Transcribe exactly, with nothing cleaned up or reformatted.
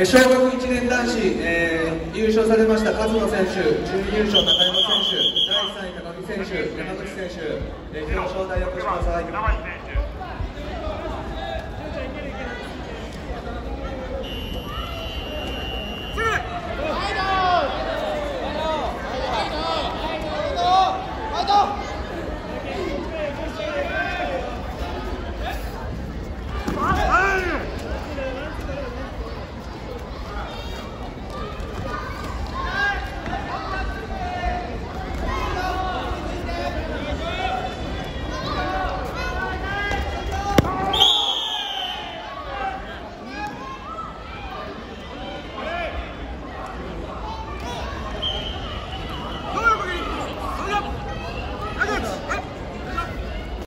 小学いちねん男子、えー、優勝されました勝野選手、準優勝高山選手、だいさんい高木選手、山口選手、えー、表彰台をお越しください。